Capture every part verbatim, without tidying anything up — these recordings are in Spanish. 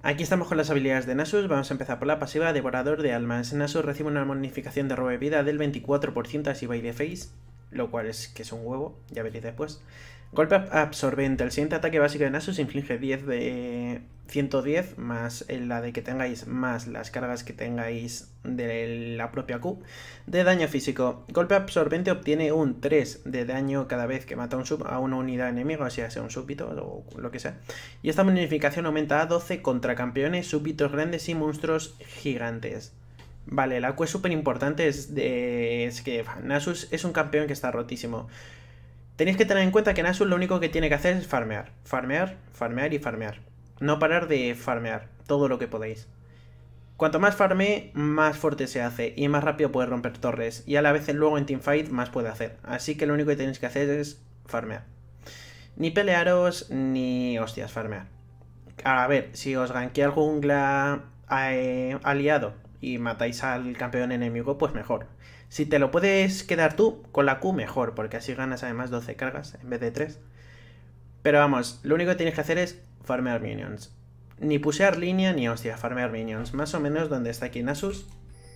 Aquí estamos con las habilidades de Nasus. Vamos a empezar por la pasiva Devorador de Almas. Nasus recibe una bonificación de robo de vida del veinticuatro por ciento así by the face, lo cual es que es un huevo, ya veréis después. Golpe absorbente. El siguiente ataque básico de Nasus inflige diez de ciento diez más la de que tengáis más las cargas que tengáis de la propia Q de daño físico. Golpe absorbente obtiene un tres de daño cada vez que mata un sub a una unidad enemiga, o sea, sea un súbdito o lo que sea. Y esta bonificación aumenta a doce contra campeones, súbditos grandes y monstruos gigantes. Vale, la Q es súper importante, es, de, es que Nasus es un campeón que está rotísimo. Tenéis que tener en cuenta que Nasus lo único que tiene que hacer es farmear. Farmear, farmear y farmear. No parar de farmear todo lo que podéis. Cuanto más farme, más fuerte se hace y más rápido puede romper torres. Y a la vez luego en teamfight más puede hacer. Así que lo único que tenéis que hacer es farmear. Ni pelearos, ni hostias, farmear. A ver, si os gankea el jungla eh, aliado y matáis al campeón enemigo, pues mejor. Si te lo puedes quedar tú, con la Q mejor, porque así ganas además doce cargas en vez de tres. Pero vamos, lo único que tienes que hacer es farmear minions. Ni pusear línea, ni hostia, farmear minions. Más o menos donde está aquí Nasus.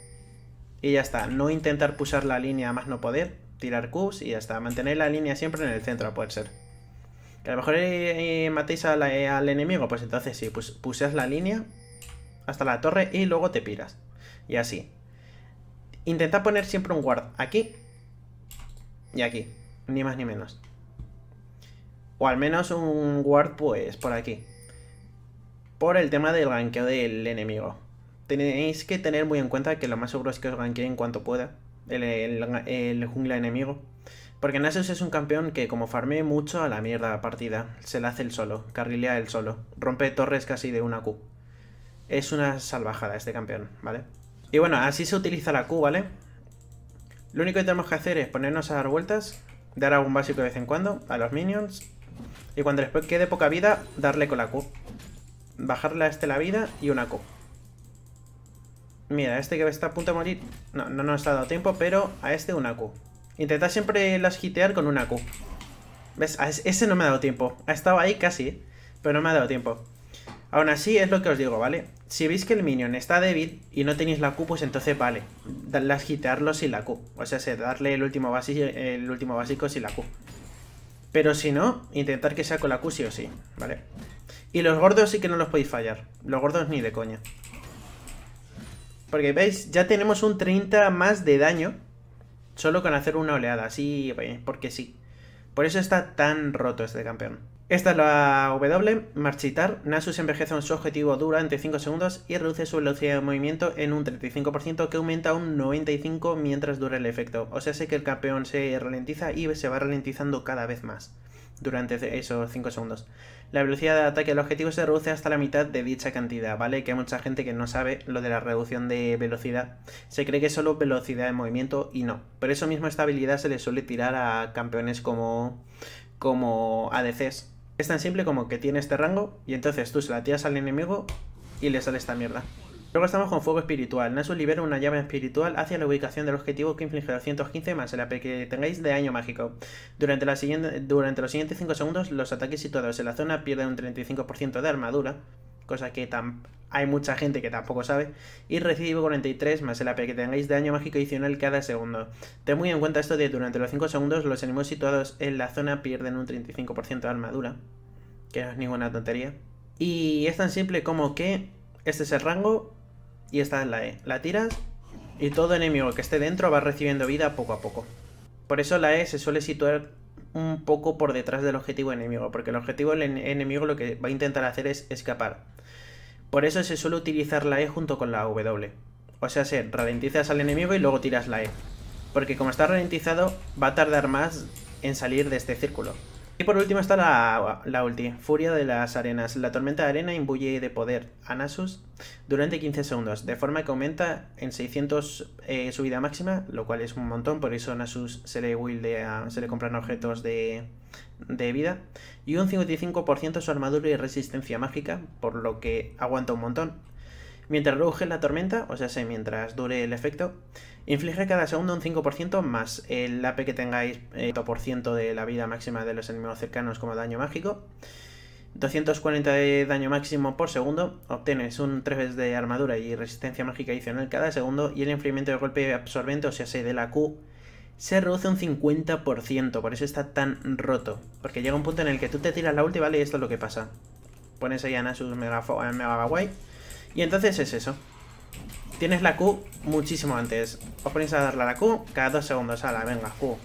Y ya está, no intentar pusear la línea a más no poder, tirar Qs y ya está. Mantener la línea siempre en el centro, a poder ser. Que a lo mejor eh, matéis a la, eh, al enemigo, pues entonces sí, pues puseas la línea hasta la torre y luego te piras. Y así. Intentad poner siempre un ward aquí y aquí, ni más ni menos. O al menos un ward pues por aquí. Por el tema del gankeo del enemigo. Tenéis que tener muy en cuenta que lo más seguro es que os gankee en cuanto pueda el, el, el jungla enemigo. Porque Nasus es un campeón que como farmee mucho a la mierda la partida. Se la hace el solo, carrilea el solo. Rompe torres casi de una Q. Es una salvajada este campeón, ¿vale? Y bueno, así se utiliza la Q, ¿vale? Lo único que tenemos que hacer es ponernos a dar vueltas, dar algún básico de vez en cuando a los minions. Y cuando les quede poca vida, darle con la Q. Bajarle a este la vida y una Q. Mira, este que está a punto de morir, no, no nos ha dado tiempo, pero a este una Q. Intentad siempre las hitear con una Q. ¿Ves? A ese no me ha dado tiempo. Ha estado ahí casi, pero no me ha dado tiempo. Aún así, es lo que os digo, ¿vale? Si veis que el minion está débil y no tenéis la Q, pues entonces vale. Las hitearlo sin la Q. O sea, darle el último, básico, el último básico sin la Q. Pero si no, intentar que sea con la Q sí o sí, ¿vale? Y los gordos sí que no los podéis fallar. Los gordos ni de coña. Porque, ¿veis? Ya tenemos un treinta más de daño solo con hacer una oleada, así, porque sí. Por eso está tan roto este campeón. Esta es la W, marchitar. Nasus envejece su objetivo durante cinco segundos y reduce su velocidad de movimiento en un treinta y cinco por ciento que aumenta a un noventa y cinco por ciento mientras dura el efecto. O sea, sé que el campeón se ralentiza y se va ralentizando cada vez más durante esos cinco segundos. La velocidad de ataque del objetivo se reduce hasta la mitad de dicha cantidad, ¿vale? Que hay mucha gente que no sabe lo de la reducción de velocidad. Se cree que es solo velocidad de movimiento y no. Por eso mismo esta habilidad se le suele tirar a campeones como, como A D Cs. Es tan simple como que tiene este rango y entonces tú se la tiras al enemigo y le sale esta mierda. Luego estamos con fuego espiritual. Nasus libera una llama espiritual hacia la ubicación del objetivo que inflige doscientos quince más el A P que tengáis de daño mágico. Durante, la siguiente, durante los siguientes cinco segundos, los ataques situados en la zona pierden un treinta y cinco por ciento de armadura, cosa que hay mucha gente que tampoco sabe, y recibe cuarenta y tres más el A P que tengáis de daño mágico adicional cada segundo. Ten muy en cuenta esto de durante los cinco segundos, los enemigos situados en la zona pierden un treinta y cinco por ciento de armadura, que no es ninguna tontería. Y es tan simple como que este es el rango y esta es la E. La tiras y todo enemigo que esté dentro va recibiendo vida poco a poco. Por eso la E se suele situar un poco por detrás del objetivo enemigo, porque el objetivo del enemigo lo que va a intentar hacer es escapar. Por eso se suele utilizar la E junto con la W. O sea, se ralentizas al enemigo y luego tiras la E. Porque como está ralentizado, va a tardar más en salir de este círculo. Y por último está la, la ulti, Furia de las Arenas. La tormenta de arena imbuye de poder a Nasus durante quince segundos, de forma que aumenta en seiscientos eh, su vida máxima, lo cual es un montón, por eso a Nasus se le buildea, se le compran objetos de, de vida, y un cincuenta y cinco por ciento su armadura y resistencia mágica, por lo que aguanta un montón. Mientras ruge la tormenta, o sea, mientras dure el efecto, inflige cada segundo un cinco por ciento más el A P que tengáis, eh, por ciento de la vida máxima de los enemigos cercanos como daño mágico. doscientos cuarenta de daño máximo por segundo, obtienes un tres de armadura y resistencia mágica adicional cada segundo, y el enfriamiento de golpe absorbente, o sea, se de la Q, se reduce un cincuenta por ciento, por eso está tan roto. Porque llega un punto en el que tú te tiras la ulti, ¿vale? Y esto es lo que pasa. Pones ahí a Nasus mega, mega guay, y entonces es eso. Tienes la Q muchísimo antes. Os ponéis a darle a la Q cada dos segundos. Ala, venga, Q.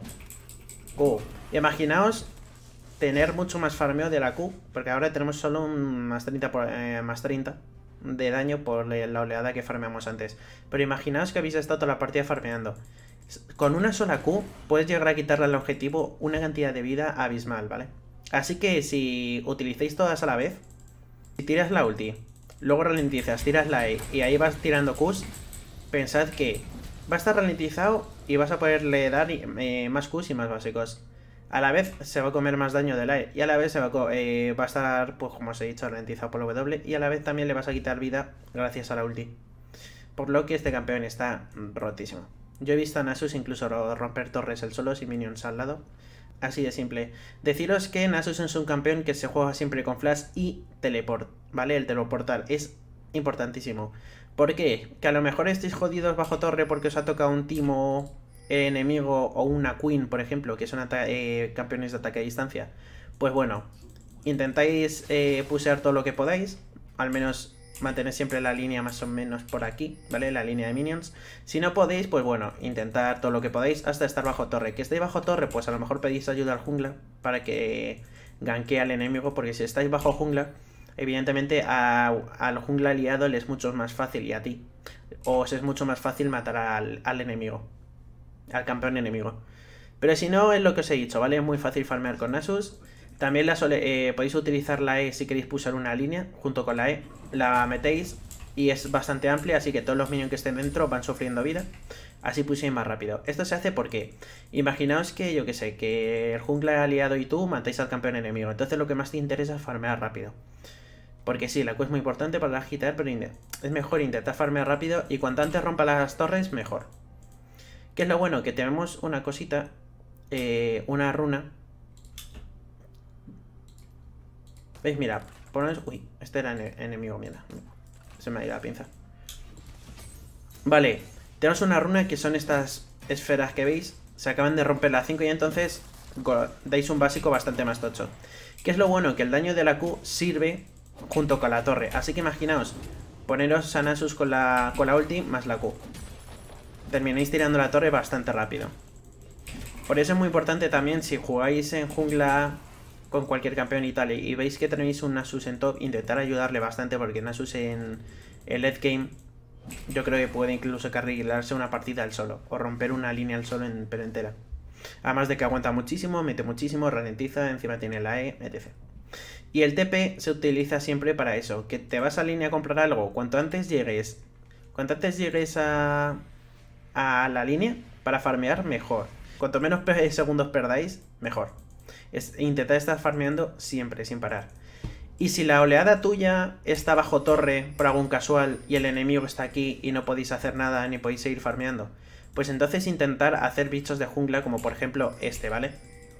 Q. Imaginaos tener mucho más farmeo de la Q, porque ahora tenemos solo un más treinta, por, eh, más treinta de daño por la oleada que farmeamos antes. Pero imaginaos que habéis estado toda la partida farmeando. Con una sola Q puedes llegar a quitarle al objetivo una cantidad de vida abismal, ¿vale? Así que si utilicéis todas a la vez, si tiras la ulti, luego ralentizas, tiras la E y ahí vas tirando Qs, pensad que va a estar ralentizado y vas a poderle dar eh, más Qs y más básicos. A la vez se va a comer más daño de la E y a la vez se va a, eh, va a estar, pues como os he dicho, ralentizado por la W, y a la vez también le vas a quitar vida gracias a la ulti. Por lo que este campeón está rotísimo. Yo he visto a Nasus incluso romper torres el solo sin minions al lado. Así de simple. Deciros que Nasus es un campeón que se juega siempre con flash y teleport, ¿vale? El teleportar es importantísimo. ¿Por qué? Que a lo mejor estéis jodidos bajo torre porque os ha tocado un timo enemigo o una queen, por ejemplo, que son eh, campeones de ataque a distancia. Pues bueno, intentáis eh, pusear todo lo que podáis, al menos mantener siempre la línea más o menos por aquí, ¿vale? La línea de minions. Si no podéis, pues bueno, intentar todo lo que podáis hasta estar bajo torre. Que estéis bajo torre, pues a lo mejor pedís ayuda al jungla para que ganquee al enemigo, porque si estáis bajo jungla, evidentemente a, al jungla aliado le es mucho más fácil, y a ti os es mucho más fácil matar al, al enemigo, al campeón enemigo. Pero si no, es lo que os he dicho, ¿vale? Es muy fácil farmear con Nasus. También la sole, eh, podéis utilizar la E si queréis pulsar una línea junto con la E. La metéis y es bastante amplia, así que todos los minions que estén dentro van sufriendo vida. Así puséis más rápido. Esto se hace porque, imaginaos que, yo que sé, que el jungla aliado y tú matáis al campeón enemigo. Entonces lo que más te interesa es farmear rápido. Porque sí, la Q es muy importante para agitar, pero es mejor intentar farmear rápido, y cuanto antes rompa las torres, mejor. ¿Qué es lo bueno? Que tenemos una cosita, eh, una runa. ¿Veis? Mira, ponéis... Uy, este era en enemigo, mierda. Se me ha ido la pinza. Vale, tenemos una runa que son estas esferas que veis. Se acaban de romper las cinco y entonces dais un básico bastante más tocho. ¿Qué es lo bueno? Que el daño de la Q sirve junto con la torre. Así que imaginaos, poneros a Nasus con la, con la ulti más la Q. Termináis tirando la torre bastante rápido. Por eso es muy importante también, si jugáis en jungla con cualquier campeón y tal, y veis que tenéis un Nasus en top, intentar ayudarle bastante, porque Nasus en el late game yo creo que puede incluso carrilarse una partida al solo, o romper una línea al solo en pero entera. Además de que aguanta muchísimo, mete muchísimo, ralentiza, encima tiene la E, etcétera. Y el T P se utiliza siempre para eso, que te vas a línea a comprar algo, cuanto antes llegues, cuanto antes llegues a, a la línea para farmear, mejor. Cuanto menos segundos perdáis, mejor. Es intentar estar farmeando siempre, sin parar. Y si la oleada tuya está bajo torre por algún casual y el enemigo está aquí y no podéis hacer nada ni podéis seguir farmeando, pues entonces intentar hacer bichos de jungla, como por ejemplo este, ¿vale?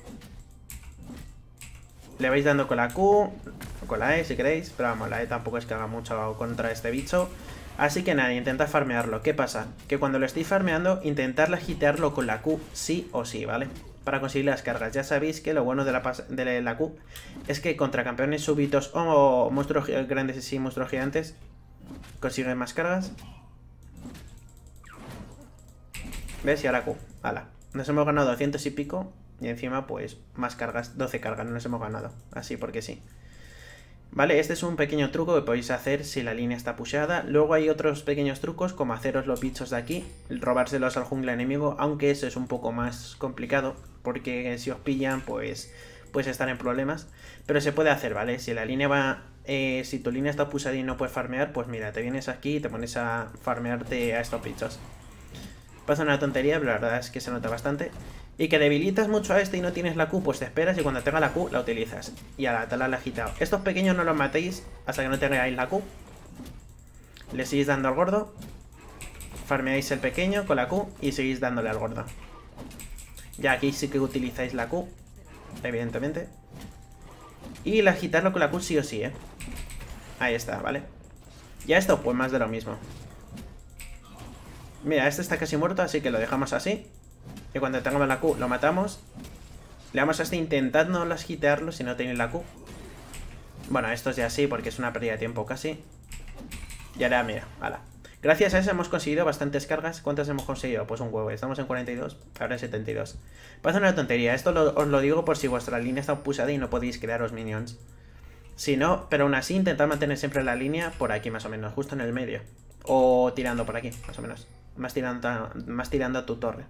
Le vais dando con la Q, con la E si queréis, pero vamos, la E tampoco es que haga mucho contra este bicho. Así que nada, intentad farmearlo. ¿Qué pasa? Que cuando lo estéis farmeando, intentar agitearlo con la Q sí o sí, ¿vale? Para conseguir las cargas. Ya sabéis que lo bueno de la, de la Q es que contra campeones súbitos o monstruos grandes y monstruos gigantes consiguen más cargas. ¿Ves? Y ahora Q. Hala. Nos hemos ganado doscientos y pico. Y encima, pues, más cargas. doce cargas nos hemos ganado. Así porque sí. Vale, este es un pequeño truco que podéis hacer si la línea está pusheada. Luego hay otros pequeños trucos, como haceros los bichos de aquí, robárselos al jungla enemigo, aunque eso es un poco más complicado, porque si os pillan, pues, pues están en problemas. Pero se puede hacer, ¿vale? Si la línea va... Eh, si tu línea está pusheada y no puedes farmear, pues mira, te vienes aquí y te pones a farmearte a estos bichos. Pasa una tontería, pero la verdad es que se nota bastante. Y que debilitas mucho a este y no tienes la Q, pues te esperas y cuando tenga la Q la utilizas. Y a la tala la agitado. Estos pequeños no los matéis hasta que no tengáis la Q. Le seguís dando al gordo. Farmeáis el pequeño con la Q y seguís dándole al gordo. Ya aquí sí que utilizáis la Q, evidentemente. Y la agitarlo con la Q sí o sí, ¿eh? Ahí está, ¿vale? Ya esto, pues más de lo mismo. Mira, este está casi muerto, así que lo dejamos así. Y cuando tengamos la Q, lo matamos. Le damos a este intentando las hitearlo si no tenéis la Q. Bueno, estos ya sí, porque es una pérdida de tiempo casi. Y ahora, mira, ala. Gracias a eso hemos conseguido bastantes cargas. ¿Cuántas hemos conseguido? Pues un huevo. Estamos en cuarenta y dos, ahora en setenta y dos. Parece una tontería. Esto lo, os lo digo por si vuestra línea está pusada y no podéis crearos minions. Si no, pero aún así intentad mantener siempre la línea por aquí más o menos, justo en el medio. O tirando por aquí, más o menos. Más tirando, más tirando a tu torre.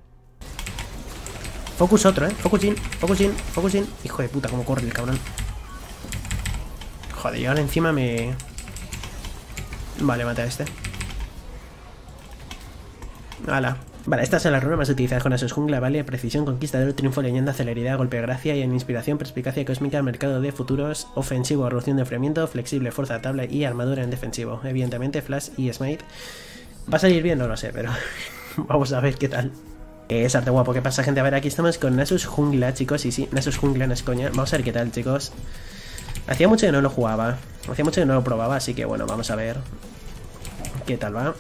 Focus otro, eh. Focus in, focus in, focus in. Hijo de puta, cómo corre el cabrón. Joder, y ahora encima me... Vale, mate a este. Hala. Vale, estas son las runas más utilizadas con Nasus Jungla, vale, precisión, conquistador, triunfo, leyenda, celeridad, golpe de gracia y en inspiración, perspicacia cósmica, mercado de futuros, ofensivo, erupción de enfriamiento, flexible, fuerza, tabla y armadura en defensivo. Evidentemente, flash y smite. ¿Va a salir bien? No lo sé, pero vamos a ver qué tal. Eh, es arte guapo. ¿Qué pasa, gente? A ver, aquí estamos con Nasus Jungla, chicos, y sí, Nasus Jungla no es coña. Vamos a ver qué tal, chicos. Hacía mucho que no lo jugaba, hacía mucho que no lo probaba, así que bueno, vamos a ver qué tal va.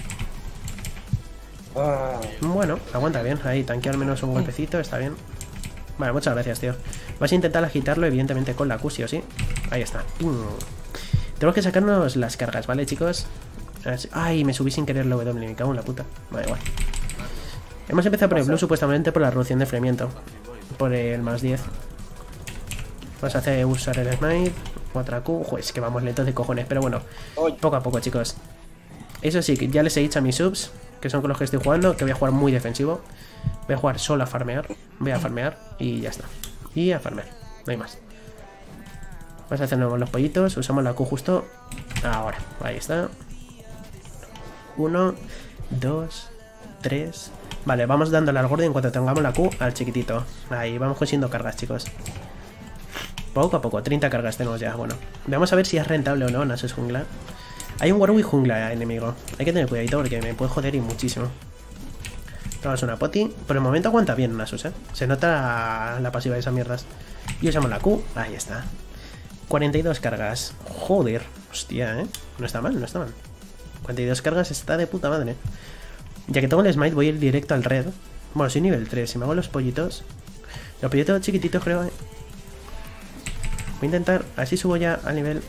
Bueno, aguanta bien, ahí, tanquea al menos un golpecito, está bien. Vale, muchas gracias, tío. Vas a intentar agitarlo, evidentemente, con la Q, sí o sí. Ahí está. Tenemos que sacarnos las cargas, ¿vale, chicos? Ay, me subí sin querer la W, me cago en la puta. Vale, igual. Hemos empezado por el blue, supuestamente por la reducción de enfriamiento. Por el más diez. Vamos a hacer usar el smite. Otra Q. Joder, es que vamos lentos de cojones, pero bueno. Poco a poco, chicos. Eso sí, ya les he dicho a mis subs, que son con los que estoy jugando, que voy a jugar muy defensivo. Voy a jugar solo a farmear. Voy a farmear y ya está. Y a farmear, no hay más. Vamos a hacernos los pollitos. Usamos la Q justo ahora. Ahí está. Uno, dos, tres. Vale, vamos dándole al gordo en cuanto tengamos la Q al chiquitito. Ahí, vamos consiguiendo cargas, chicos. Poco a poco, treinta cargas tenemos ya. Bueno, vamos a ver si es rentable o no Nasus Jungla. Hay un Warwick Jungla enemigo. Hay que tener cuidadito porque me puede joder y muchísimo. Tomamos una poti. Por el momento aguanta bien Nasus, ¿eh? Se nota la, la pasiva de esas mierdas. Y usamos la Q. Ahí está. cuarenta y dos cargas. Joder. Hostia, ¿eh? No está mal, no está mal. cuarenta y dos cargas está de puta madre. Ya que tengo el smite voy a ir directo al red. Bueno, soy nivel tres. Si me hago los pollitos... Los pollitos chiquititos creo, ¿eh? Voy a intentar... Así subo ya al nivel...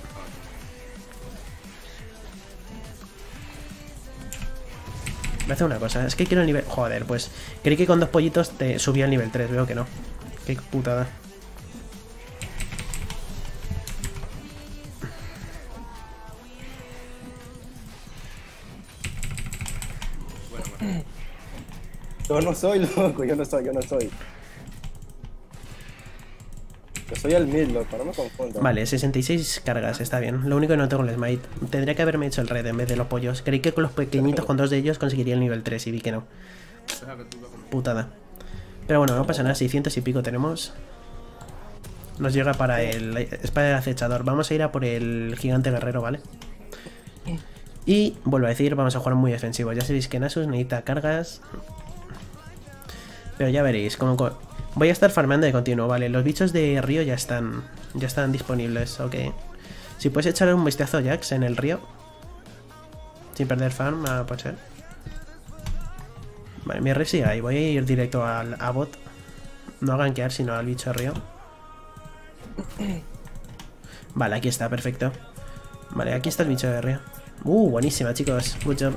Me hace una cosa, es que quiero el nivel... Joder, pues... Creí que con dos pollitos te subía al nivel tres, veo que no. Qué putada. Yo no soy, loco, yo no soy, yo no soy. Yo soy el mid, loco, no me confundo. Vale, sesenta y seis cargas, está bien. Lo único que no tengo el smite. Tendría que haberme hecho el red en vez de los pollos. Creí que con los pequeñitos, con dos de ellos, conseguiría el nivel tres y vi que no. Putada. Pero bueno, no pasa nada, seiscientos y pico tenemos. Nos llega para el espada del acechador. Vamos a ir a por el gigante guerrero, ¿vale? Y, vuelvo a decir, vamos a jugar muy defensivo. Ya sabéis que Nasus necesita cargas. Pero ya veréis, como... Voy a estar farmeando de continuo, vale. Los bichos de río ya están ya están disponibles, ok. Si puedes echar un vistazo, Jax, en el río. Sin perder farm, ah, puede ser. Vale, mi rey sigue ahí. Voy a ir directo al, a bot. No a gankear, sino al bicho de río. Vale, aquí está, perfecto. Vale, aquí está el bicho de río. Uh, buenísima, chicos. Good job.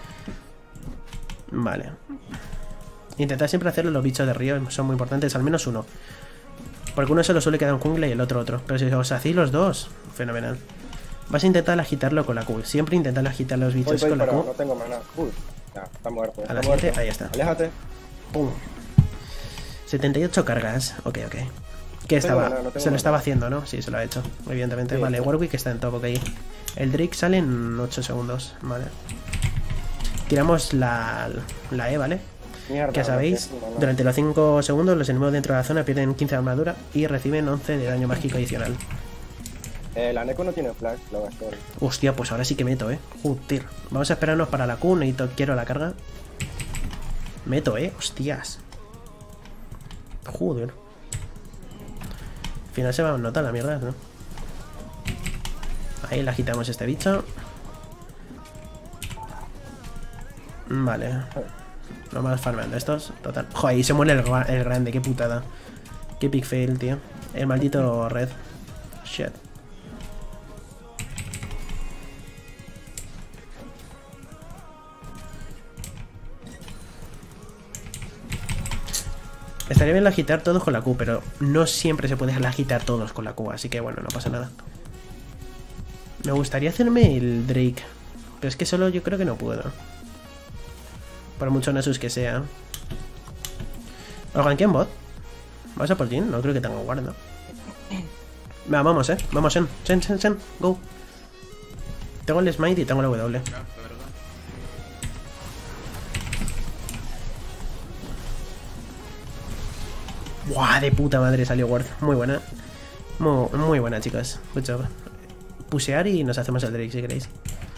Vale. Intentad siempre hacerlo los bichos de río, son muy importantes, al menos uno. Porque uno solo suele quedar en jungla y el otro otro. Pero si os hacéis los dos, fenomenal. Vas a intentar agitarlo con la Q. Siempre intentad agitar los bichos voy, voy, con la pero Q. No tengo mana. Uy, ya, está muerto. A Está la muerto. siguiente, ahí está. Aléjate. Pum. setenta y ocho cargas. Ok, ok. ¿Qué estaba? Mana, no se lo mana. estaba haciendo, ¿no? Sí, se lo ha hecho, evidentemente. Sí, vale, sí. Warwick está en top, ok. El Drake sale en ocho segundos, vale. Tiramos la, la E, ¿vale? Mierda, Que sabéis, no tengo mana. durante los cinco segundos los enemigos dentro de la zona pierden quince de armadura y reciben once de daño mágico adicional. Eh, la Neko no tiene flash, lo gastó. Hostia, pues ahora sí que meto, eh. Joder. Vamos a esperarnos para la Q, necesito, quiero la carga. Meto, eh. Hostias. Joder. Al final se va a notar la mierda, ¿no? Ahí le agitamos este bicho. Vale. Lo más farmeando estos. Total. Joder, y se muere el, el grande. Qué putada. Qué big fail, tío. El maldito red. Shit. Estaría bien agitar todos con la Q, pero no siempre se puede agitar todos con la Q, así que bueno, no pasa nada. Me gustaría hacerme el Drake, pero es que solo yo creo que no puedo. Por mucho Nasus que sea. ¿Os ganquean bot? ¿Vas a por Jhin? No creo que tenga guard, ¿no? Va, vamos, eh. Vamos, en. Sen, sen, sen. Go. Tengo el smite y tengo la W. Buah, de puta madre salió ward. Muy buena. Muy, muy buena, chicos. Good job. Pusear y nos hacemos el Drake si queréis.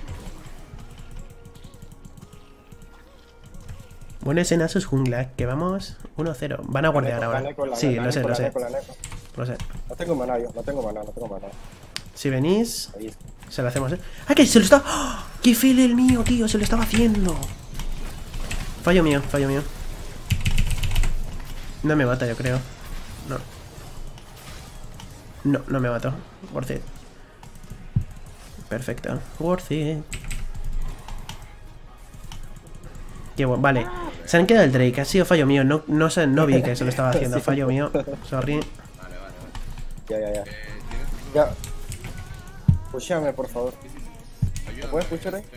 Bueno, ese Nasus jungla, que vamos uno cero. Van a guardear ahora. Sí, lo sé, lo sé. Lo sé. No tengo maná yo, no tengo maná, no tengo maná. Si venís, se lo hacemos, ¿eh? ¡Ah, que se lo está! ¡Oh! ¡Qué fail el mío, tío! Se lo estaba haciendo. Fallo mío, fallo mío. No me mata, yo creo. No. No, no me mato. Worth it. Perfecto. Worth it. Qué bueno. Vale. Se han quedado el Drake. Ha sido fallo mío. No, no, sé, no vi que se lo estaba haciendo. Fallo mío. Sorry. Vale, vale, vale. Ya, ya, ya. Ya. Pushéame, por favor. ¿Me puedes pushar ahí?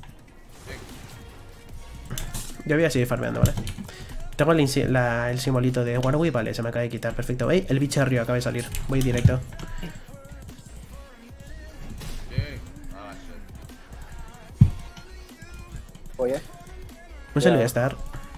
Yo voy a seguir farmeando, ¿vale? Tengo el, la, el simbolito de Warwick. Vale, se me acaba de quitar. Perfecto. ¿Veis? El bicharrio acaba de salir. Voy directo. Oye. No se le voy a estar.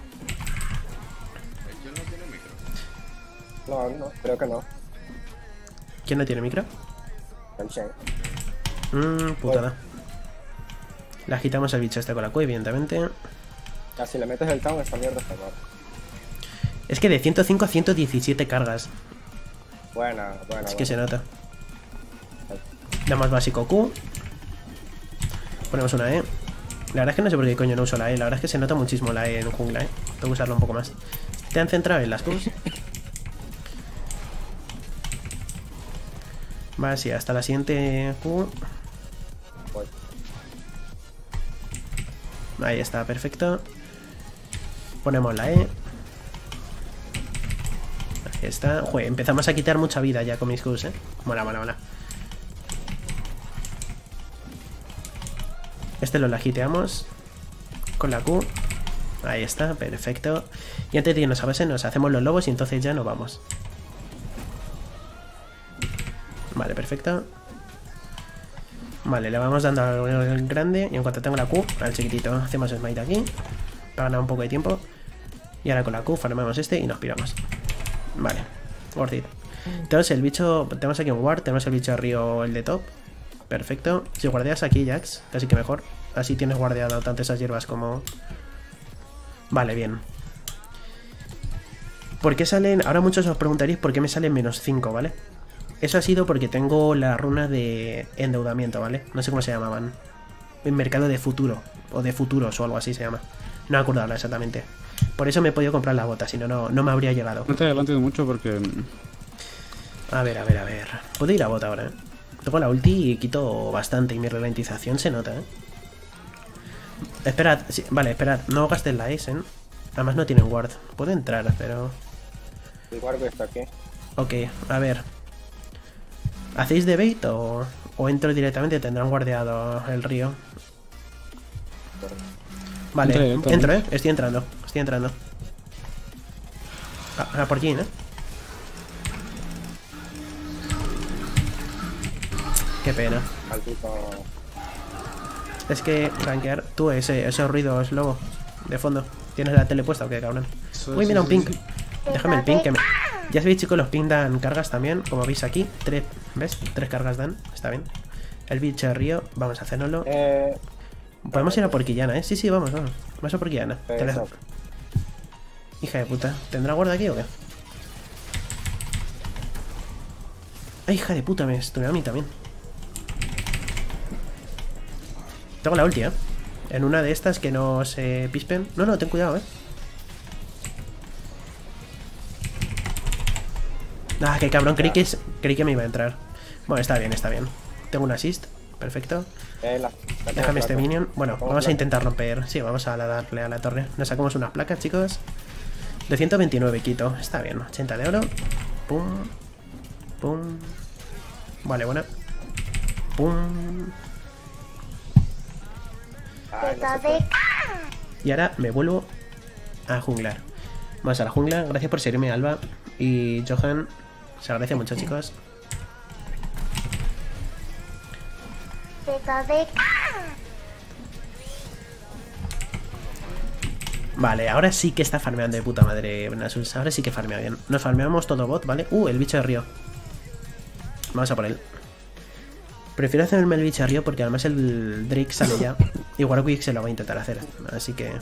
No, no, creo que no. ¿Quién no tiene micro? El Shen. Mmm, putada. Le agitamos el bicho este con la Q, evidentemente. Ah, si le metes el town, esta mierda está mal. Es que de ciento cinco a ciento diecisiete cargas. Buena, buena. Es que buena. se nota. Damos básico Q. Ponemos una E. La verdad es que no sé por qué coño no uso la E. La verdad es que se nota muchísimo la E en jungla, eh. Tengo que usarlo un poco más. Te han centrado en las Qs. Vale, sí, hasta la siguiente Q. Ahí está, perfecto. Ponemos la E. Ahí está. Joder, empezamos a quitar mucha vida ya con mis Qs, eh. Mola, mola, mola. Este lo lagiteamos con la Q. Ahí está, perfecto. Y antes de irnos a base nos hacemos los lobos y entonces ya nos vamos. Vale, perfecto. Vale, le vamos dando al grande y en cuanto tengo la Q, al chiquitito, hacemos smite aquí para ganar un poco de tiempo. Y ahora con la Q farmamos este y nos piramos. Vale, worth it. Tenemos el bicho, tenemos aquí un ward, tenemos el bicho de río, el de top. Perfecto. Si guardeas aquí, Jax, casi que mejor. Así tienes guardeado tanto esas hierbas como... Vale, bien. ¿Por qué salen...? Ahora muchos os preguntaréis por qué me salen menos cinco, ¿vale? Eso ha sido porque tengo la runa de endeudamiento, ¿vale? No sé cómo se llamaban. En mercado de futuro. O de futuros o algo así se llama. No me acuerdo ahora exactamente. Por eso me he podido comprar las botas, si no, no, no me habría llegado. No te adelantes mucho porque... A ver, a ver, a ver. Puedo ir a bota ahora, ¿eh? Toco la ulti y quito bastante y mi ralentización se nota, ¿eh? Esperad, sí, vale, esperad. No gastes la Ace, ¿eh? Además no tienen ward. Puedo entrar, pero... El guard está aquí. Ok, a ver. ¿Hacéis de bait o, o entro directamente? Tendrán guardeado el río. Vale, Entré, entré. entro, ¿eh? Estoy entrando, estoy entrando. A, a por Jhin, ¿eh? Qué pena. Maldito. Es que gankear tú ese, esos ruidos, lobo, de fondo. ¿Tienes la tele puesta o qué, cabrón? Uy, mira un ping. Déjame el ping que me... Ya sabéis, chicos, los ping dan cargas también. Como veis aquí, tres, ¿ves? Tres cargas dan, está bien. El bicho de río, vamos a hacernoslo. Eh... Podemos ir a por Quillana, ¿eh? Sí, sí, vamos, vamos. Vamos a por Quillana. Eh, Te la- eso. Hija de puta, ¿tendrá guarda aquí o qué? Ay, hija de puta, me estuve a mí también. Tengo la ulti, ¿eh? En una de estas que no se pispen. No, no, ten cuidado, ¿eh? Ah, qué cabrón, creí que, creí que me iba a entrar. Bueno, está bien, está bien. Tengo un assist, perfecto. Eh, la, la Déjame este placa. minion. Bueno, ¿Cómo vamos a placa? intentar romper. Sí, vamos a darle a la torre. Nos sacamos unas placas, chicos. De ciento veintinueve quito. Está bien. ochenta de oro. Pum. Pum. Vale, buena. Pum. Ay, no sé. Y ahora me vuelvo a junglar. Vamos a la jungla. Gracias por seguirme, Alba. Y Johan. Se agradece mucho, chicos. Vale, ahora sí que está farmeando de puta madre Nasus. Ahora sí que farmea bien. Nos farmeamos todo bot, ¿vale? Uh, el bicho de río. Vamos a por él. Prefiero hacerme el bicho de río porque además el Drake sale ya. Y Warwick se lo va a intentar hacer. Así que...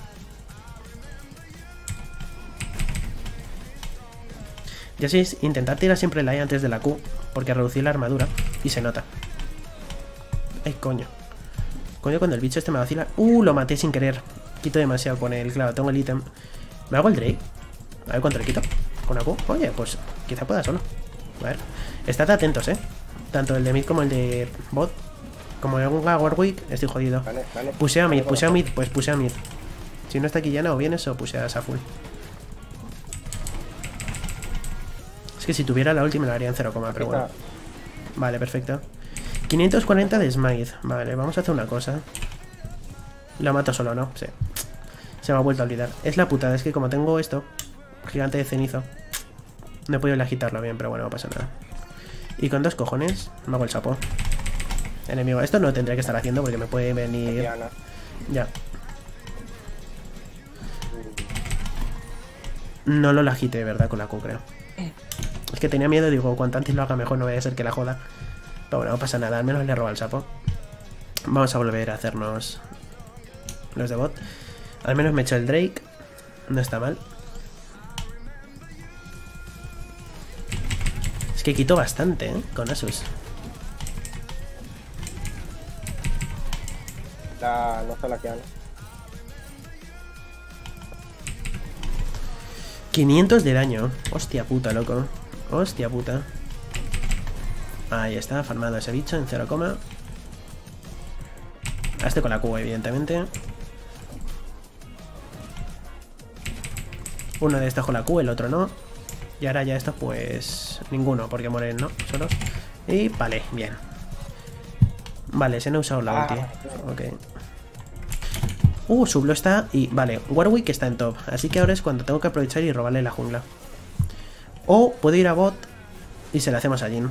Ya sabéis, intentar tirar siempre la E antes de la Q. Porque reducir la armadura. Y se nota. Ay, coño. Coño, cuando el bicho este me vacila. Uh, lo maté sin querer. Quito demasiado con él, claro, tengo el ítem. ¿Me hago el Drake? A ver cuánto le quito. ¿Con la Q? Oye, pues quizá pueda solo. A ver. Estad atentos, eh. Tanto el de mid como el de bot. Como me haga Warwick, estoy jodido. Vale, vale. Pusea mid, Vale, pusea vale. mid, pues pusea mid. Si no está aquí Yana, o vienes o puseas a full. Es que si tuviera la última la haría en cero, pero Aquí bueno. está. Vale, perfecto. quinientos cuarenta de Smite. Vale, vamos a hacer una cosa. Lo mato solo, ¿no? Sí. Se me ha vuelto a olvidar. Es la putada, es que como tengo esto, gigante de cenizo, no he podido agitarlo bien, pero bueno, no pasa nada. Y con dos cojones, me hago el sapo. Enemigo, esto no tendría que estar haciendo porque me puede venir... Diana. Ya. No lo la agité, ¿verdad? Con la Q, creo. Es que tenía miedo, digo, cuanto antes lo haga mejor, no vaya a ser que la joda. Pero bueno, no pasa nada, al menos le roba el sapo. Vamos a volver a hacernos los de bot. Al menos me echo el Drake. No está mal. Es que quito bastante, ¿eh? Con Asus. La, no está la que Ana. quinientos de daño. Hostia puta, loco. Hostia puta. Ahí está, farmado ese bicho en cero, a este con la Q, evidentemente. Uno de estos con la Q, el otro no. Y ahora ya estos, pues... ninguno, porque mueren, ¿no? Solos. Y vale, bien. Vale, se no ha usado la ulti. Ok. Uh, Sublo está y... Vale, Warwick está en top. Así que ahora es cuando tengo que aprovechar y robarle la jungla. O puedo ir a bot y se la hacemos a Jhin.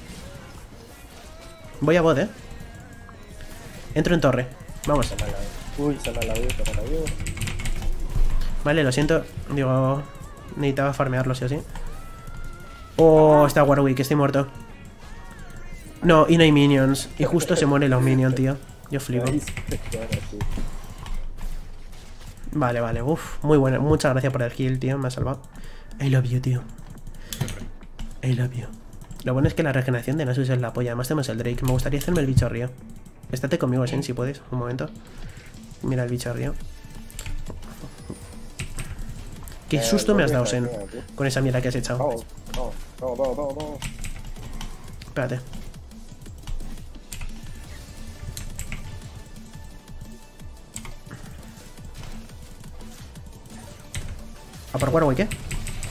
Voy a bot, ¿eh? Entro en torre. Vamos. Se me la Uy, se me la vio, se me la vio. Vale, lo siento. Digo, necesitaba farmearlo, sí o sí. Oh, está Warwick, estoy muerto. No, y no hay minions. Y justo se mueren los minions, tío. Yo flipo. Vale, vale, uff, muy buena. Muchas gracias por el heal, tío, me ha salvado. I love you, tío. I love you. Lo bueno es que la regeneración de Nasus es la polla. Además tenemos el Drake. Me gustaría hacerme el bicho río. Estate conmigo, Sen, si puedes. Un momento. Mira el bicho río. Qué Eh, susto me has dado, volví a Sen. hacer, tío. Con esa mierda que has echado. Vamos, vamos, vamos, vamos, vamos, vamos. Espérate. ¿A por Warwick, qué?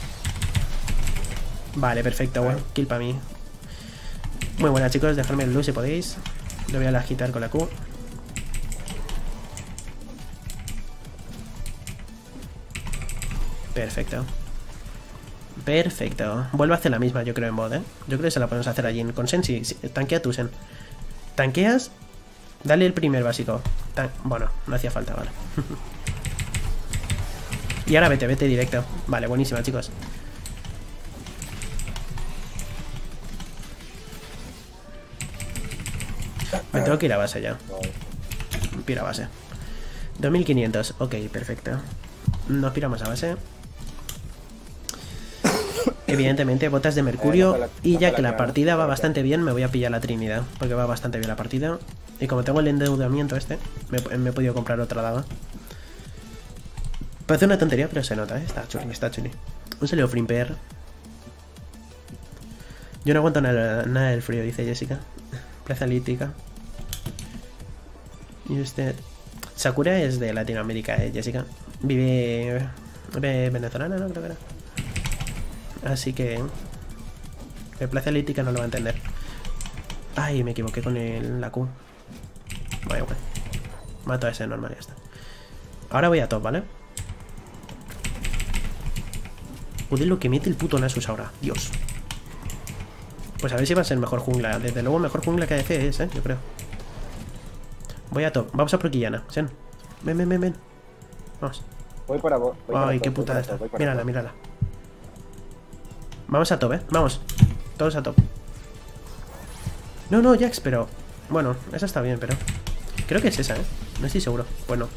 Vale, perfecto, bueno. Kill para mí. Muy buena, chicos. Dejadme el luz si podéis. Lo voy a agitar con la Q. Perfecto. Perfecto. Vuelvo a hacer la misma, yo creo, en bot, ¿eh? Yo creo que se la podemos hacer allí. Con Sen, sí. sí. Tanquea tú, Sen. Tanqueas. Dale el primer básico. Tan bueno, no hacía falta, vale. Y ahora vete, vete directo. Vale, buenísima, chicos. Me tengo que ir a base ya. Piro a base. dos mil quinientos. Ok, perfecto. Nos piramos a base. Evidentemente, botas de mercurio. Y ya que la partida va bastante bien, me voy a pillar la Trinidad. Porque va bastante bien la partida. Y como tengo el endeudamiento este, me, me he podido comprar otra daga. Parece una tontería, pero se nota, ¿eh? Está chuli, está chuli. Un salió Frimper. Yo no aguanto nada, nada del frío, dice Jessica. Plaza elíptica. Y usted... Sakura es de Latinoamérica, ¿eh, Jessica? Vive... Vive venezolana, ¿no? Creo que era. Así que... El plaza elíptica no lo va a entender. Ay, me equivoqué con el, la Q. Vaya, bueno. Mato a ese normal y ya está. Ahora voy a top, ¿vale? Joder, lo que mete el puto Nasus ahora. Dios. Pues a ver si va a ser mejor jungla. Desde luego mejor jungla que A D C es, ¿eh? Yo creo. Voy a top. Vamos a por Quillana. Sen. Ven, ven, ven, ven. Vamos. Voy para vos. Ay, qué putada está. Mírala, mírala. Vamos a top, ¿eh? Vamos. Todos a top. No, no, Jax, pero... Bueno, esa está bien, pero... Creo que es esa, ¿eh? No estoy seguro. Bueno.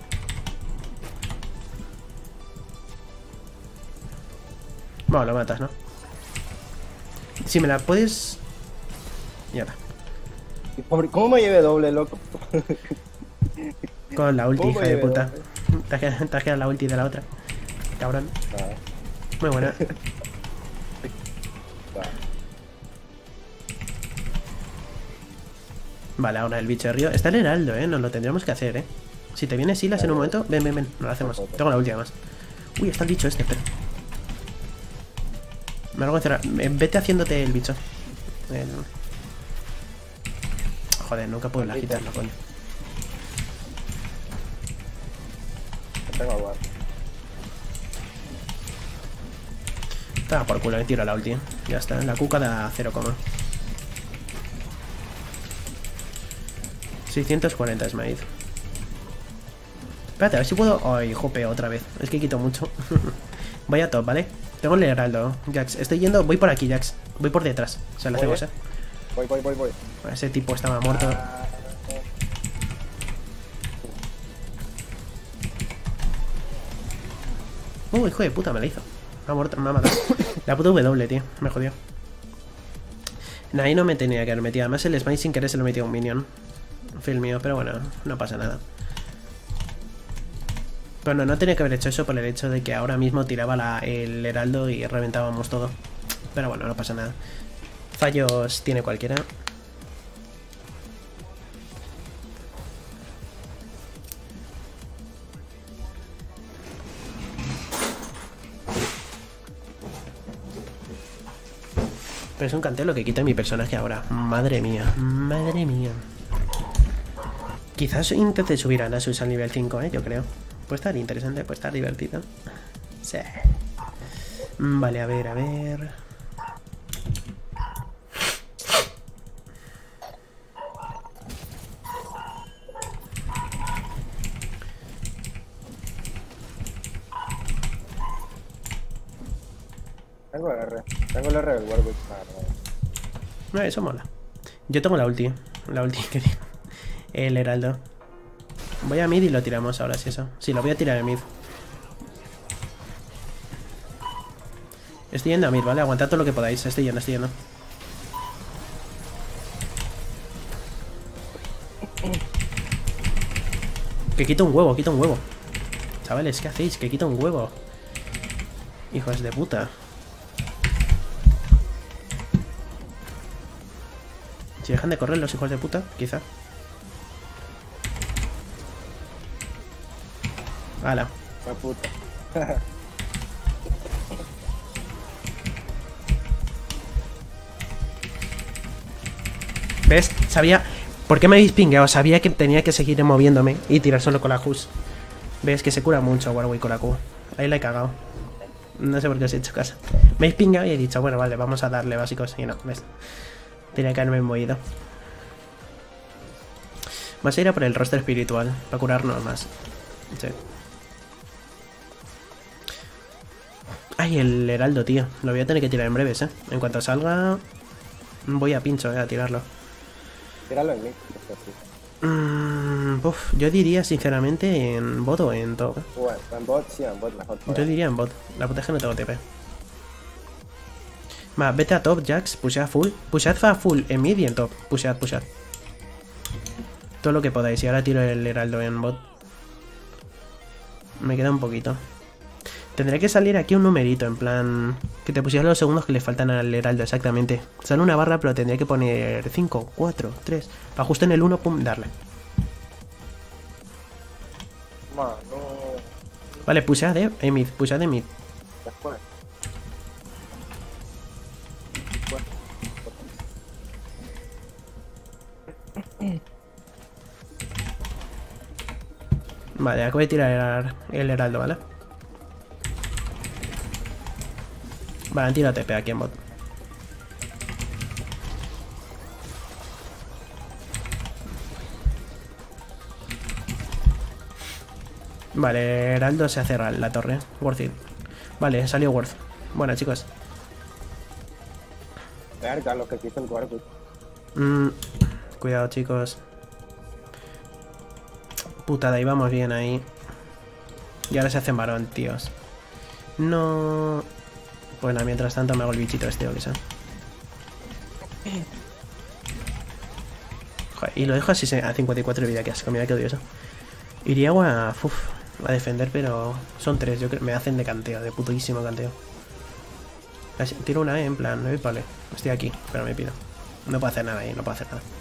Bueno, lo matas, ¿no? Si me la puedes... Ya está. ¿Cómo me llevé doble, loco? Con la ulti, hija de puta. Te has, quedado, te has quedado la ulti de la otra. Cabrón. Ah. Muy buena. Vale, ahora el bicho de río. Está el heraldo, ¿eh? Nos lo tendríamos que hacer, ¿eh? Si te viene Silas en un momento... Ven, ven, ven. Nos lo hacemos. Tengo la ulti además. Uy, está el bicho este, espera. Me lo voy a cerrar. Vete haciéndote el bicho. El... Joder, nunca puedo la quitarlo, coño. Tengo agua. Está por culo, le tiro la ulti. Ya está, la cuca da cero, seiscientos cuarenta Smite. Espérate, a ver si puedo... Ay, jope, otra vez. Es que quito mucho. Voy a top, ¿vale? Tengo el heraldo, Jax. Estoy yendo... Voy por aquí, Jax. Voy por detrás. O sea, lo hacemos, ¿eh? Voy, voy, voy, voy. Ese tipo estaba muerto. Uh, hijo de puta, me la hizo. Me ha muerto, me ha matado. La puta W, tío. Me jodió. Nah, ahí no me tenía que haber metido. Además, el Smite sin querer se lo metió a un minion. Fail mío, pero bueno, no pasa nada. Pero no, no tenía que haber hecho eso por el hecho de que ahora mismo tiraba la, el heraldo y reventábamos todo. Pero bueno, no pasa nada. Fallos tiene cualquiera. Pero es un canteo lo que quita mi personaje ahora. Madre mía, madre mía. Quizás intente subir a Nasus al nivel cinco, ¿eh? Yo creo. Puede estar interesante, puede estar divertido. Sí. Vale, a ver, a ver... Tengo el R. Tengo el R del Warwick. No, eso mola. Yo tengo la ulti. La ulti que digo. El heraldo. Voy a mid y lo tiramos ahora, si eso. Sí, lo voy a tirar a mid. Estoy yendo a mid, ¿vale? Aguantad todo lo que podáis. Estoy yendo, estoy yendo. Que quita un huevo, quita un huevo. Chavales, ¿qué hacéis? Que quita un huevo. Hijos de puta. Si dejan de correr los hijos de puta, quizá. ¡Hala! La puta. ¿Ves? Sabía... ¿Por qué me habéis pingueado? Sabía que tenía que seguir moviéndome y tirar solo con la Hus. ¿Ves? Que se cura mucho Warwick con la Q. Ahí la he cagado. No sé por qué os he hecho caso. Me habéis pingado y he dicho, bueno, vale, vamos a darle básicos. Y no, ¿ves? Tenía que haberme movido. Vas a ir a por el roster espiritual para curarnos más. Sí. Ay, el heraldo, tío. Lo voy a tener que tirar en breves, ¿eh? En cuanto salga... Voy a pincho, eh, a tirarlo. Tíralo en mí. Mm, uf, yo diría sinceramente en bot o en top. Bueno, en bot, sí, en bot mejor. Yo diría en bot. La puta es que no tengo T P. Va, vete a top, Jax. Pushead full. Pushead fa full en mid y en top. Pushead, pushead. Todo lo que podáis. Y ahora tiro el heraldo en bot. Me queda un poquito. Tendría que salir aquí un numerito, en plan... Que te pusieras los segundos que le faltan al heraldo, exactamente. Sale una barra, pero tendría que poner cinco, cuatro, tres. Para justo en el uno, pum, darle. Mano. Vale, pusea de Emid, pusea de Emid. Después. Vale, acabo de tirar el heraldo, ¿vale? Vale, tiro T P aquí en bot. Vale, heraldo se hace la torre. Worth it. Vale, salió Worth. Bueno, chicos. Verga, lo que quita el cuerpo. Mm, cuidado, chicos. Putada, ahí vamos bien ahí. Y ahora se hacen varón, tíos. No... Bueno, mientras tanto me hago el bichito este o que sea. Joder, y lo dejo así a cincuenta y cuatro de vida, que asco, mira que odioso. Iría a, uf, a defender, pero son tres, yo creo, me hacen de canteo, de putísimo canteo. Así, tiro una E, en plan, no vale, estoy aquí, pero me pido. No puedo hacer nada ahí, no puedo hacer nada.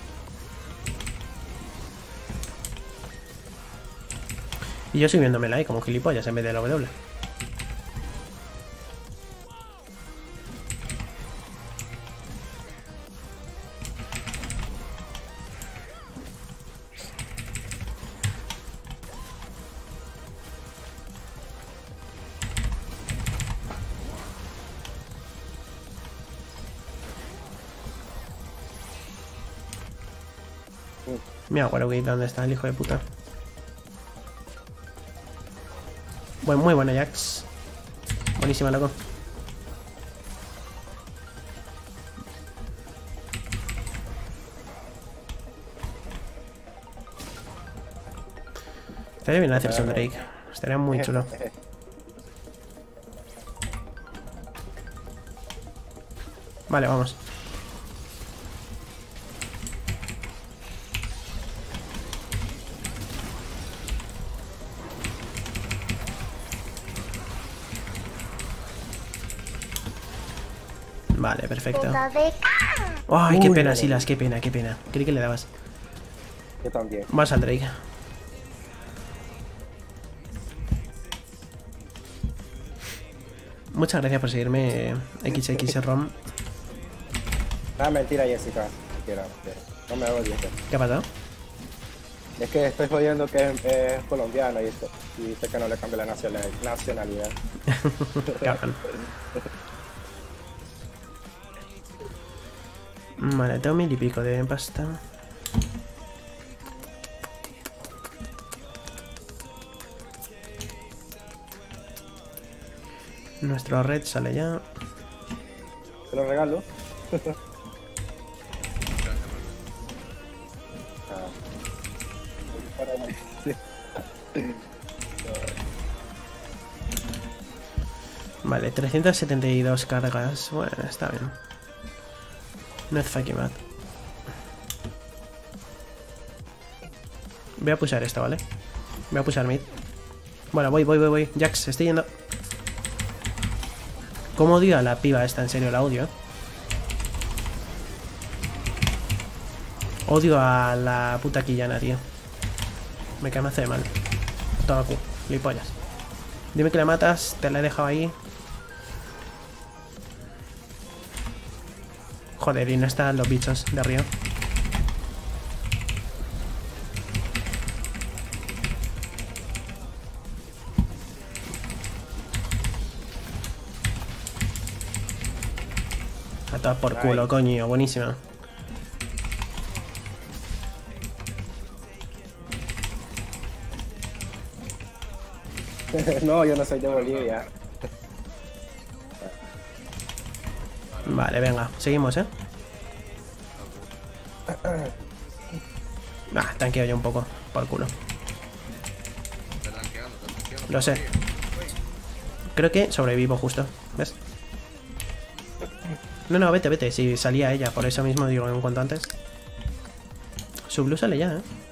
Y yo subiéndomela ahí como gilipollas en vez de la W. Mira, Warwick, ¿dónde está el hijo de puta? Bueno, muy buena, Jax. Buenísima, loco. Estaría bien hacerse un Drake. Estaría muy chulo. Vale, vamos. Vale, perfecto. Ay, qué pena, Silas, qué pena, qué pena. Creí que le dabas. Yo también. Vas al Drake. Muchas gracias por seguirme, X X ROM. Ah, mentira, Jessica. Mentira, mentira. No me odies. ¿Qué ha pasado? Es que estoy jodiendo que es, es colombiano y, esto, y sé que no le cambie la nacional, nacionalidad. Cabrón. Vale, tengo mil y pico de pasta. Nuestro red sale ya. Te lo regalo. Vale, trescientas setenta y dos cargas. Bueno, está bien. No es fucking bad. Voy a pushar esto, ¿vale? Voy a pushar mid. Bueno, voy, voy, voy, voy. Jax, estoy yendo. ¿Cómo odio a la piba esta? En serio, la odio, ¿eh? Odio a la puta Quillana, tío. Me cae mazo de mal. Toma Q, lipollas. Dime que la matas, te la he dejado ahí. Joder, y no están los bichos de arriba. A todas por culo, Ay. coño, buenísima. No, yo no soy de Bolivia. Vale, venga, seguimos, ¿eh? Ah, tanqueo yo un poco, por culo. Lo sé. Creo que sobrevivo justo, ¿ves? No, no, vete, vete. Si salía ella, por eso mismo digo en cuanto antes. Su blue sale ya, ¿eh?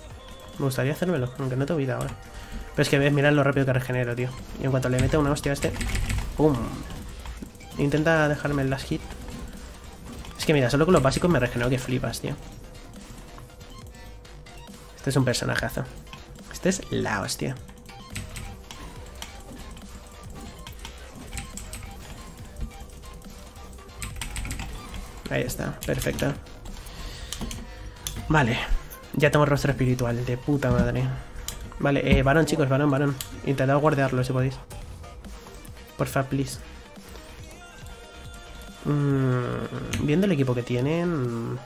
Me gustaría hacérmelo, aunque no tengo vida ahora. Pero es que ves, mirad lo rápido que regenero, tío. Y en cuanto le mete una hostia a este... ¡Pum! Intenta dejarme el last hit. Es que mira, solo con los básicos me regenero que flipas, tío. Este es un personajazo. Este es la hostia. Ahí está, perfecto. Vale, ya tengo rostro espiritual, de puta madre. Vale, eh, varón, chicos, varón, varón. Intentad guardarlo si podéis. Porfa, please. Mm, viendo el equipo que tienen...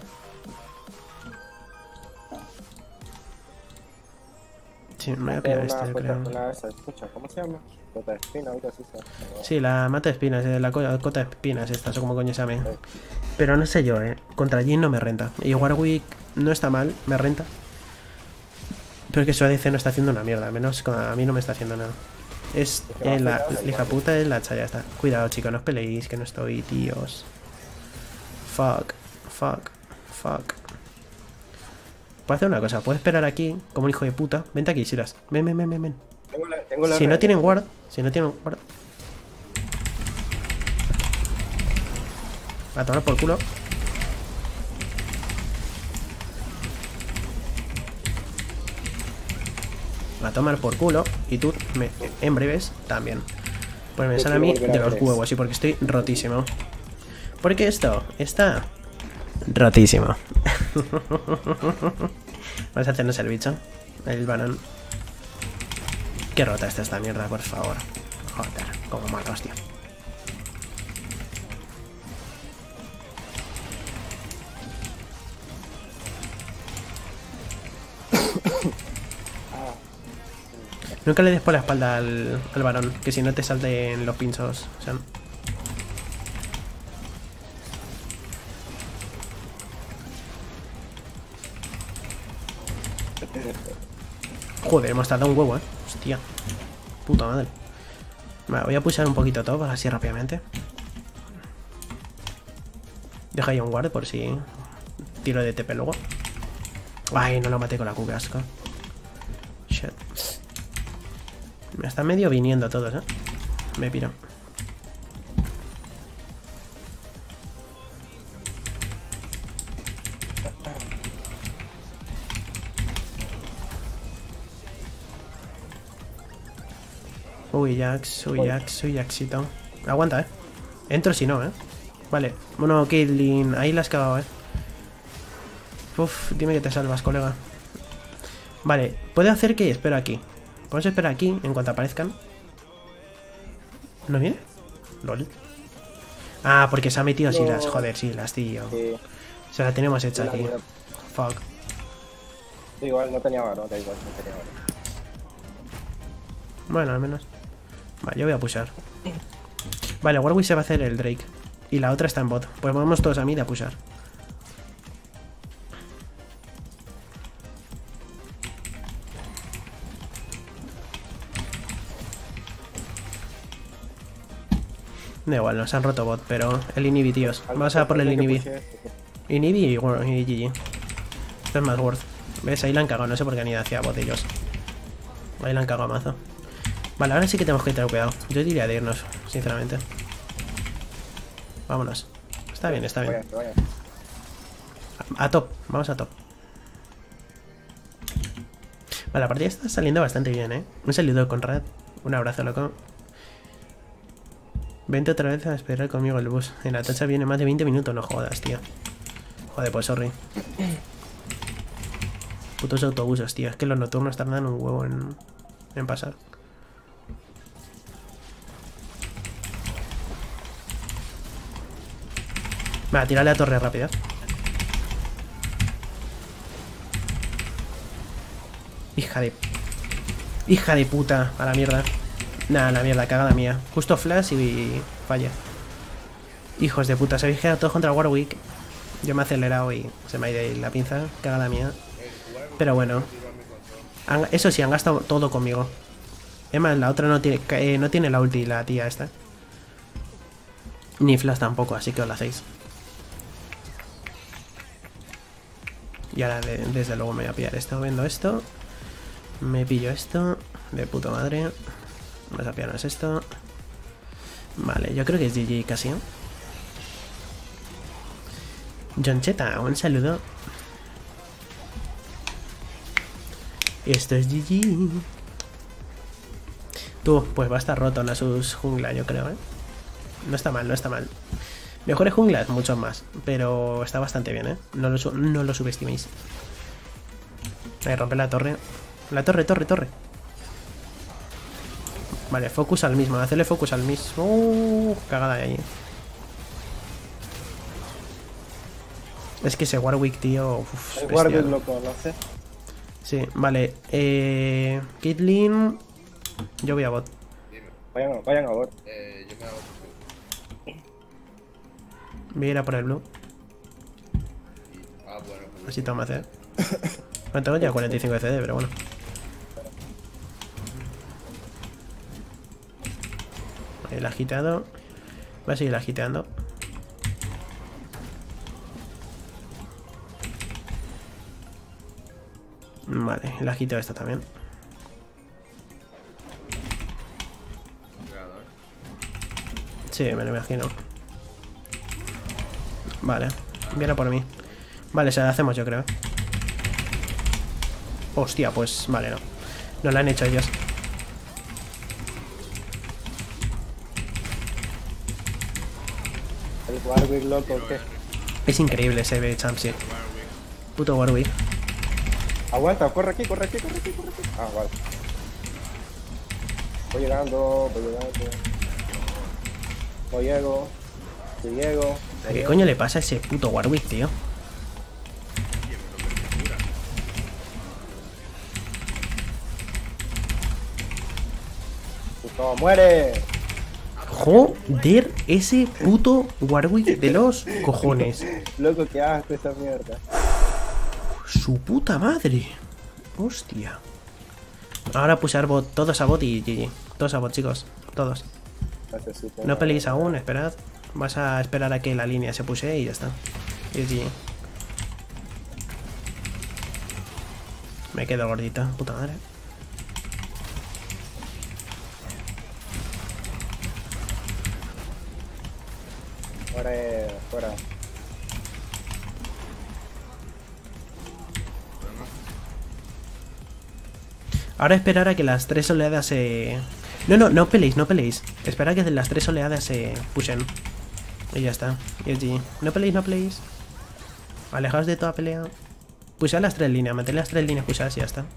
Sí, me voy a pillar este, creo. ¿Cómo se llama? Cota de espina, ahorita sí se... Sí, la mata de espinas, la cota de espinas esta, o como coño se llame. Pero no sé yo, eh. Contra Jhin no me renta. Y Warwick no está mal, me renta. Pero es que su A D C no está haciendo una mierda, menos a mí no me está haciendo nada. Es eh, la, la hija puta es la hacha, ya está. Cuidado, chicos, no os peleéis, que no estoy, tíos. Fuck, fuck, fuck. Puedo hacer una cosa, puedo esperar aquí, como un hijo de puta. Vente aquí, Silas. Ven, ven, ven, ven, ven. Tengo la, tengo la si no tienen ward, si no tienen ward. A tomar por culo. A tomar por culo. Y tú, me, en breves, también. Pues me sale a mí de los huevos. Y porque estoy rotísimo. Porque esto está rotísimo. Vamos a hacernos el bicho. El banán. Qué rota está esta mierda, por favor. Joder, como mata, hostia. Nunca le des por la espalda al, al varón, que si no te salten los pinchos. O sea, joder, hemos tardado un huevo, eh. Hostia. Puta madre. Vale, voy a pulsar un poquito todo, así rápidamente. Deja ahí un guard por si tiro de T P luego. Ay, no lo maté con la Q, qué asco. Shit. Me están medio viniendo todos, eh. Me piro. Uy, Jax, uy, Jax, uy, Jaxito. Aguanta, eh. Entro si no, eh. Vale. Bueno, Caitlyn, ahí la has cagado, eh. Uf, dime que te salvas, colega. Vale, puede hacer que espero aquí. Podemos esperar aquí en cuanto aparezcan. ¿No viene? Lol. Ah, porque se ha metido así las. Joder, sí, las tío. Sí. Se la tenemos hecha aquí. Fuck. Igual no tenía varo, da igual, no tenía varo. Bueno, al menos. Vale, yo voy a pushar. Vale, Warwick se va a hacer el Drake. Y la otra está en bot. Pues vamos todos a mid a pushar. Da igual, nos han roto bot, pero el inhibi, tíos. Vamos a por el inhibi. Inhibi y, y G G. Esto es más worth. ¿Ves? Ahí la han cagado, no sé por qué han ido hacia bot ellos. Ahí la han cagado a mazo. Vale, ahora sí que tenemos que tener cuidado. Yo diría de irnos, sinceramente. Vámonos. Está bien, está bien. A, a top, vamos a top. Vale, la partida está saliendo bastante bien, ¿eh? Un saludo, Conrad. Un abrazo, loco. Vente otra vez a esperar conmigo el bus. En la tacha viene más de veinte minutos, no jodas, tío. Joder, pues sorry. Putos autobuses, tío. Es que los nocturnos tardan un huevo en, en pasar. Va, tirarle a torre rápida. Hija de... Hija de puta. A la mierda. Nada, la mierda, cagada mía. Justo flash y falla. Hijos de puta, se habéis quedado todos contra Warwick. Yo me he acelerado y se me ha ido ahí la pinza. Cagada mía. Pero bueno. Han, eso sí, han gastado todo conmigo. Es más, la otra no tiene, eh, no tiene la ulti, la tía esta. Ni flash tampoco, así que os la hacéis. Y ahora de, desde luego me voy a pillar esto. Vendo esto. Me pillo esto. De puta madre. Vamos a pillarnos esto. Vale, yo creo que es G G casi, ¿eh? John Cheta, un saludo. Esto es G G. Tú, pues va a estar roto Nasus jungla, yo creo, ¿eh? No está mal, no está mal. Mejores junglas, muchos más. Pero está bastante bien, ¿eh? No lo, no lo subestiméis. Ahí, rompe la torre. La torre, torre, torre. Vale, focus al mismo. Hacerle focus al mismo. Uh, cagada de ahí. Es que ese Warwick, tío. Uf, el Warwick lo conoce. Sí, vale. Eh, Caitlyn. Yo voy a bot. Vayan, vayan a bot. Eh, yo me hago. Voy a ir a por el blue. Ah, bueno. Pues Así toma hacer. Bueno, tengo ya cuarenta y cinco de C D, pero bueno. Ahí la ha agitado. Va a seguir agiteando. Vale, la agitado esta también. Sí, me lo imagino. Vale, viene por mí. Vale, se la hacemos yo creo. Hostia, pues vale, no. No la han hecho ellos. El Warwick loco, ¿qué? Es increíble ese B Champsy. Puto Warwick. Aguanta, corre aquí, corre aquí, corre aquí, corre aquí. Ah, vale. Voy llegando, voy llegando. No llego. Si llego. ¿A qué coño le pasa a ese puto Warwick, tío? ¡No, muere! Joder, ese puto Warwick de los cojones. Loco, que asco esa mierda. Su puta madre. Hostia. Ahora pushar bot, todos a bot y G G. Todos a bot, chicos. Todos. Necesito No peleéis aún, esperad. Vas a esperar a que la línea se pushe y ya está. Y G G. Me quedo gordita, puta madre. Fuera, fuera. Ahora esperar a que las tres oleadas se... No, no, no peleéis, no peleéis. Esperad a que las tres oleadas se pushen. Y ya está. Y es G G. No peleéis, no peleéis. Alejaos de toda pelea. Pushad las tres líneas, mantened las tres líneas pushadas y ya está.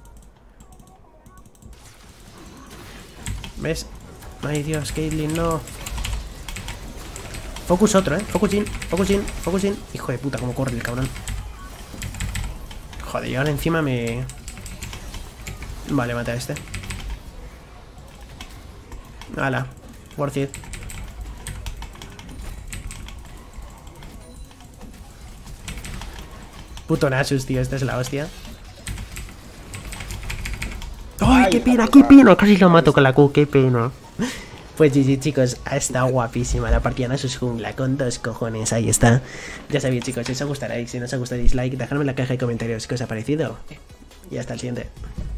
¿Ves? Ay Dios, Caitlyn, no. Focus otro, eh. Focus in, focus in, focus in. Hijo de puta, cómo corre el cabrón. Joder, y ahora encima me... Vale, mata a este. Hala, worth it. Puto Nasus, tío, esta es la hostia. ¡Ay, qué pena, qué pena! Casi lo mato con la Q, qué pena. Pues sí, sí, chicos, ha estado guapísima la partida Nasus jungla con dos cojones, ahí está. Ya sabéis, chicos, si os ha gustado, like, si no os ha gustado, dislike, dejadme en la caja de comentarios qué os ha parecido. Y hasta el siguiente.